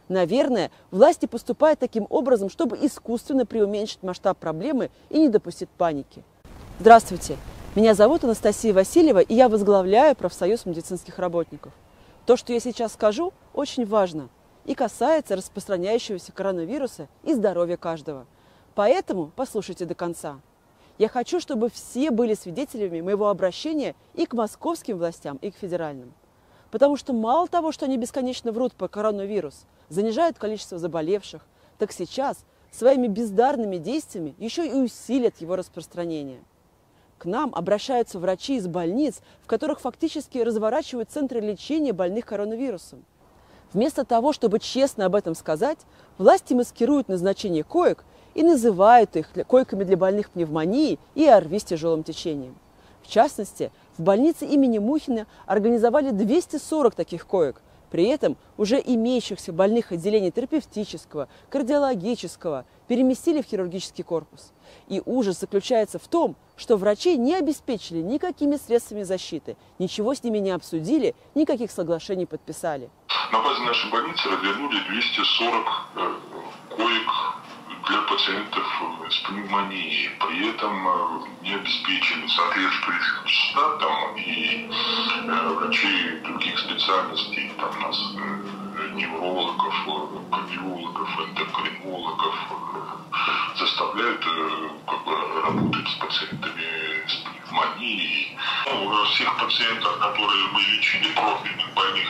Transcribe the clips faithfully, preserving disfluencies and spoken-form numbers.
Наверное, власти поступают таким образом, чтобы искусственно преуменьшить масштаб проблемы и не допустить паники. Здравствуйте, меня зовут Анастасия Васильева, и я возглавляю профсоюз медицинских работников. То, что я сейчас скажу, очень важно и касается распространяющегося коронавируса и здоровья каждого. Поэтому послушайте до конца. Я хочу, чтобы все были свидетелями моего обращения и к московским властям, и к федеральным. Потому что мало того, что они бесконечно врут про коронавирус, занижают количество заболевших, так сейчас своими бездарными действиями еще и усилят его распространение. К нам обращаются врачи из больниц, в которых фактически разворачивают центры лечения больных коронавирусом. Вместо того, чтобы честно об этом сказать, власти маскируют назначение коек и называют их койками для больных пневмонией и ОРВИ с тяжелым течением. В частности, в больнице имени Мухина организовали двести сорок таких коек, при этом уже имеющихся больных отделений терапевтического, кардиологического переместили в хирургический корпус. И ужас заключается в том, что врачи не обеспечили никакими средствами защиты, ничего с ними не обсудили, никаких соглашений подписали. На базе нашей больницы развернули двести сорок коек для пациентов с пневмонией. При этом не обеспечены соответствующим штатом и врачей других специальностей, там у нас неврологов, кардиологов, эндокринологов заставляют как бы, работать с пациентами с пневмонией. Ну, всех пациентов, которые мы лечили, профильных больных,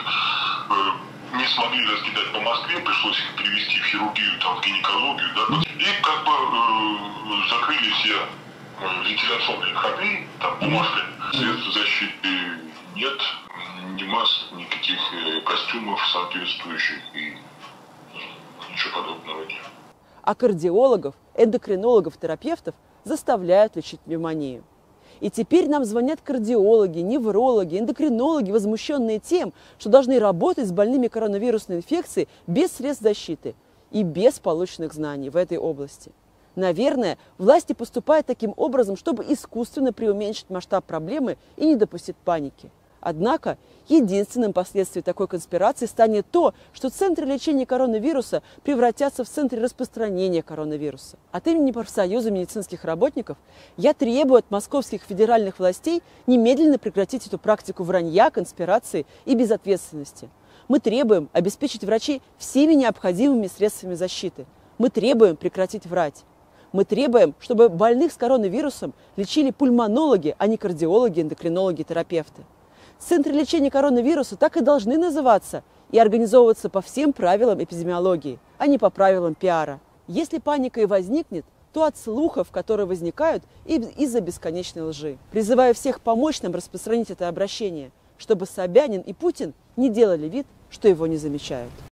не смогли раскидать по Москве, пришлось их перевести в хирургию, там, в гинекологию, да, и как бы э, закрыли все э, вентиляционные ходы, там бумажка, средств защиты нет, ни масок, никаких э, костюмов соответствующих и ничего подобного нет. А кардиологов, эндокринологов, терапевтов заставляют лечить пневмонию. И теперь нам звонят кардиологи, неврологи, эндокринологи, возмущенные тем, что должны работать с больными коронавирусной инфекцией без средств защиты и без полученных знаний в этой области. Наверное, власти поступают таким образом, чтобы искусственно преуменьшить масштаб проблемы и не допустить паники. Однако, единственным последствием такой конспирации станет то, что центры лечения коронавируса превратятся в центры распространения коронавируса. От имени профсоюза медицинских работников я требую от московских федеральных властей немедленно прекратить эту практику вранья, конспирации и безответственности. Мы требуем обеспечить врачей всеми необходимыми средствами защиты. Мы требуем прекратить врать. Мы требуем, чтобы больных с коронавирусом лечили пульмонологи, а не кардиологи, эндокринологи, терапевты. Центры лечения коронавируса так и должны называться и организовываться по всем правилам эпидемиологии, а не по правилам пиара. Если паника и возникнет, то от слухов, которые возникают из-за бесконечной лжи. Призываю всех помочь нам распространить это обращение, чтобы Собянин и Путин не делали вид, что его не замечают.